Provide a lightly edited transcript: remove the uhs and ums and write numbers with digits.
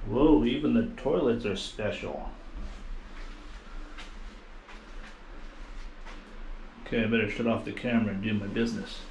Whoa, even the toilets are special. Okay, I better shut off the camera and do my business.